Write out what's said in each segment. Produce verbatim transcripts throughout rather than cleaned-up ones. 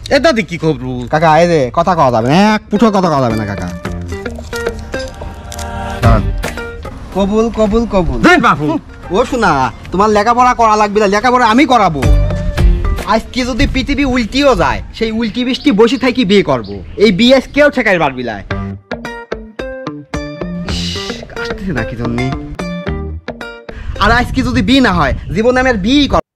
এ দাদি কি করবো কাকা এই যে কথা কওয়া যাবে না, এক পুঠো কথা কওয়া যাবে না কাকা। কবুল কবুল কবুল। বাবু ও শোনা, তোমার লেখাপড়া করা লাগবে না, লেখাপড়া আমি করাবো। আজকে যদি পৃথিবী উল্টিও যায়, সেই উল্টি বৃষ্টি বসে থাকি বিয়ে করব। এই বিয়ে কেউ ঠেকাই পারবি না। আসতেছে নাকি জন্য? আর আজকে যদি বিয়ে না হয়, জীবনে আমি আর বিয়ে কর।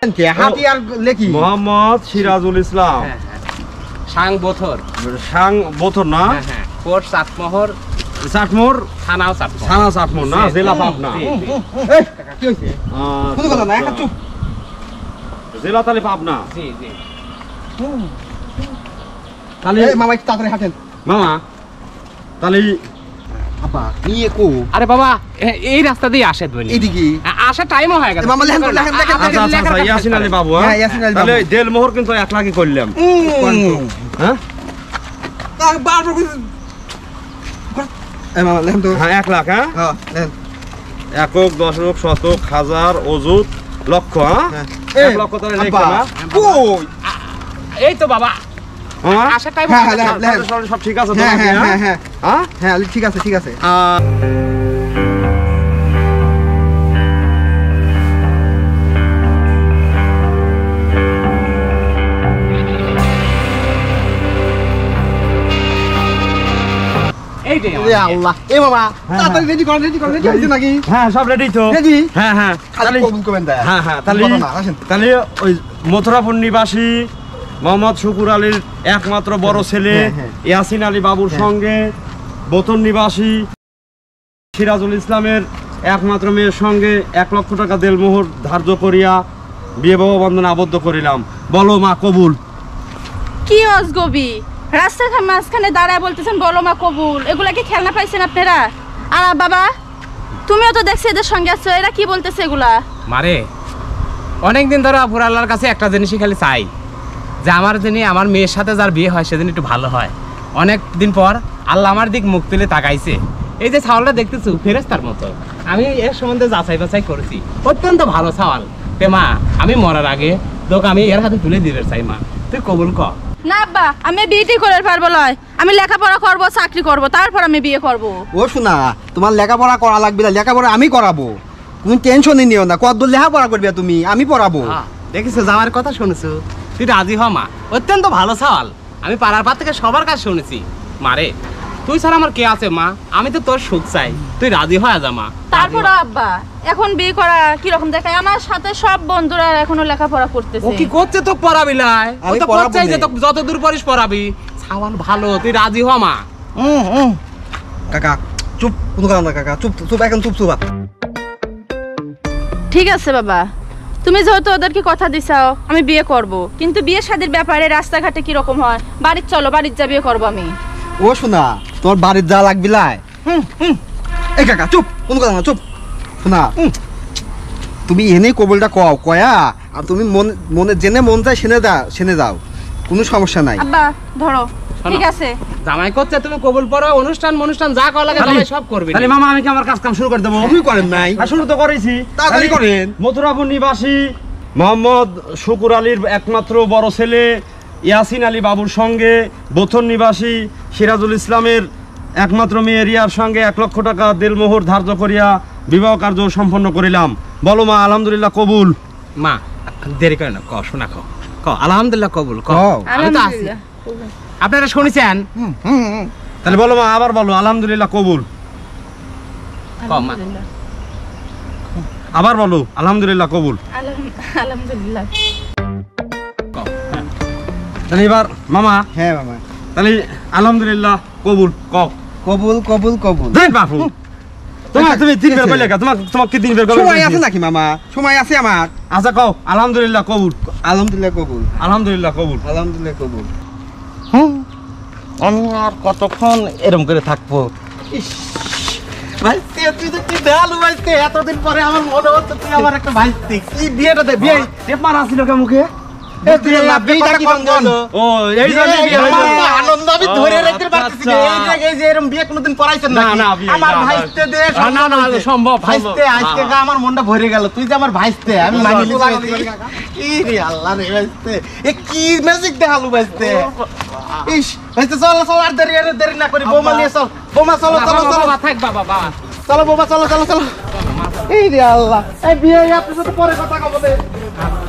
হাতি আর লেখি মোহাম্মদ সিরাজুল ইসলাম সাং বথর সাং বথর না কোট সাতমোহর চাটমোর থানাও সাতমোহর থানা চাটমোর না জেলা পাবনা এই কাকা কি হইছে কোনো কথা না একা চুপ জেলা তাহলে পাবনা জি জি তাহলে এই মামা একটু তাড়াতাড়ি হাঁটেন মামা তাহলে আপা নিয়ে কো আরে বাবা এ- এই রাস্তা দিয়ে আসে ধনি এইদিকে আসা টাইমও হয়ে গেছে মামা, লেখেন তো, লেখেন, লেখেন, আপনাদের আচ্ছা আচ্ছা লেখার আচ্ছা কাজ ইয়াসিন আলী করেন। বাবু হ্যাঁ, ইয়াসিন আলী তাহলে বাবু। দেল মোহর কিন্তু এক লাখই করলাম হ্যাঁ এই মামা লেখেন তো হ্যাঁ এক লাখ হ্যাঁ হ্যাঁ লেখেন একক দশক শতক হাজার অযুত লক্ষ হ্যাঁ হ্যাঁ। এক লক্ষ তাহলে আব্বা, লেখা না কই এই তো বাবা হ্যাঁ আসা টাইম হ্যাঁ, হয়ে হ্যাঁ, গেছে। লেখেন। তাহলে সব ঠিক আছে তো হ্যাঁ নাকি, হ্যাঁ হ্যাঁ হ্যাঁ হ্যাঁ হ্যাঁ হ্যাঁ ঠিক আছে ঠিক আছে আহ, এই যে এ আল্লাহ এ মামা তাড়াতাড়ি রেডি করেন রেডি করেন রেডি হইছে নাকি হ্যাঁ সব রেডি তো রেডি হ্যাঁ হ্যাঁ খালি তাহলে কবুল করবেন দা হ্যাঁ হ্যাঁ তাহলে কথা না, আসেন। তাহলে ওই মথুরাপুর নিবাসী মোহাম্মদ শুকুর আলীর একমাত্র বড় ছেলে হ্যাঁ, হ্যাঁ। ইয়াসিন আলী বাবুর সঙ্গে বোতন নিবাসী সিরাজুল ইসলামের একমাত্র মেয়ের সঙ্গে এক লক্ষ টাকা দেলমোহর ধার্য করিয়া বিয়ে বাবা বন্ধনে আবদ্ধ করিলাম বলো মা কবুল কি অজগবি রাস্তার মাঝখানে দাঁড়ায় বলতেছেন বলো মা কবুল এগুলা কি খেলনা পাইছেন আপনারা আর বাবা তুমিও তো দেখছি এদের সঙ্গে আছো এরা কি বলতেছে এগুলা মারে অনেকদিন ধরে আপুর আল্লাহর কাছে একটা জিনিসই খালি চাই যে আমার যিনি আমার মেয়ের সাথে যার বিয়ে হয় সেদিন একটু ভালো হয় অনেক দিন পর আল্লাহ আমার দিক মুখ তুলে তাকাইছে এই যে ছাওয়ালটা দেখতেছো ফেরেস্তার মতো আমি এর সম্বন্ধে যাচাই বাছাই করেছি অত্যন্ত ভালো ছাওয়াল তে মা আমি মরার আগে তোকে আমি এর হাতে তুলে দিতে চাই মা তুই কবুল কর না আব্বা আমি বিয়েটি করে পারবো লয় আমি লেখাপড়া করব চাকরি করব তারপর আমি বিয়ে করব ও শোনা তোমার লেখাপড়া করা লাগবে না লেখাপড়া আমি করাবো তুমি টেনশনই নিও না কত লেখাপড়া করবে তুমি আমি পড়াবো দেখিস যাওয়ার কথা শুনেছো তুই রাজি হ মা অত্যন্ত ভালো ছাওয়াল আমি পাড়ার পার থেকে সবার কাছে শুনেছি মারে তুই ছাড়া আমার কে আছে মা আমি তো তোর সুখ চাই তুই রাজি হয়ে যা মা তারপর আব্বা এখন বিয়ে করা কি রকম দেখায় আমার সাথে সব বন্ধুরা এখনো লেখাপড়া ও করতেছে কি করছে তো পড়াবি লাই ও আমি তো পড়াবো করছেই যে নে। তো যত দূর পড়িস পড়াবি ছাওয়াল ভালো তুই রাজি হ মা হুম হুম কাকা চুপ কোনো কারণ না কাকা চুপ চুপ এখন চুপ চুপ ঠিক আছে বাবা তুমি যেহেতু ওদেরকে কথা দিছাও আমি বিয়ে করব কিন্তু বিয়ে শাদীর ব্যাপারে রাস্তাঘাটে কি রকম হয় বাড়ির চলো বাড়ির যা বিয়ে করবো আমি ও শোনা তোমার বাড়ির যা লাগবে লাই এই কাকা চুপ কোনো কথা না চুপ শোনা তুমি এনে কবলটা কও কয়া আর তুমি মন মনে জেনে মন চায় সেনে দাও সেনে দাও কোনো সমস্যা নাই আব্বা ধরো শোনো। ঠিক আছে জামাই করছে তুমি কবুল পড়ো অনুষ্ঠান অনুষ্ঠান যা করা লাগে জামাই সব করবি তাহলে মামা আমি কি আমার কাজ কাম শুরু করে দেবো তুমি করেন নাই আর শুরু তো করেছি তাড়াতাড়ি তাহলে করেন। মথুরাপুর নিবাসী মোহাম্মদ শুকুর আলীর একমাত্র বড় ছেলে ইয়াসিন আলী বাবুর সঙ্গে বোথন নিবাসী সিরাজুল ইসলামের একমাত্র মেয়ে রিয়ার সঙ্গে এক লক্ষ টাকা দেলমোহর ধার্য করিয়া বিবাহ কার্য সম্পন্ন করিলাম বলো মা আলহামদুলিল্লাহ কবুল মা দেরি করে না ক শোনা ক ক আলহামদুলিল্লাহ কবুল ক কও। আমি তো আছি আলহামদুলিল্লাহ। আপনারা শুনেছেন হুম হুম হুম। তাহলে বলো মা আবার বলো আলহামদুলিল্লাহ কবুল ক মা আলহামদুলিল্লাহ। আবার বলো আলহামদুলিল্লাহ কবুল আলহাম- আলহামদুলিল্লাহ ক তাহলে এবার মামা হ্যাঁ মামা তাহলে আলহামদুলিল্লাহ কবুল ক কবুল কবুল কবুল দেখ বাপু তোমার তুমি তিন বের কইলে তোমার তোমার কি তিন বের কইলে সময় আছে নাকি মামা সময় আছে আমার আচ্ছা কও আলহামদুলিল্লাহ কবুল আলহামদুলিল্লাহ কবুল আলহামদুলিল্লাহ কবুল আলহামদুলিল্লাহ কবুল আমি আর কতক্ষণ এরম করে থাকবো ভাইস্তে তুই তো কি দেয়ালু ভাইস্তে এতদিন পরে আমার মনে হচ্ছে তুই আমার একটা ভাইস্তে কি বিয়েটা দে বিয়ে পেপার আসিল কে মুখে এ তুই না বিয়েটা কি বন্ধন ও এই জন্য বিয়ে হইলো। আনন্দ আমি ধরে রাখতে পারতেছি না। এই যে এই যে এরম বিয়ে কোনোদিন করাইছেন না, নাকি? না, বিয়ে, আমার না, না। ভাইস্তে দে না, না, না, সম্ভব সম্ভব, ভাইস্তে সম্ভব। আজকে না, গা আমার মনটা ভরে গেল তুই যে আমার ভাইস্তে আমি না, মানি না, না, নিছি না, না, কি রে আল্লাহ রে ভাইস্তে এ কি ম্যাজিক দেখালু ভাইস্তে ইস ভাইস্তে চল চল আর দেরি আর দেরি না করি বৌমা নিয়ে চল বৌমা চলো চলো চলো থাক বাবা বাবা চলো বৌমা চলো চলো চলো এই রে আল্লাহ এই বিয়ে আপনার সাথে পরে কথা কব দে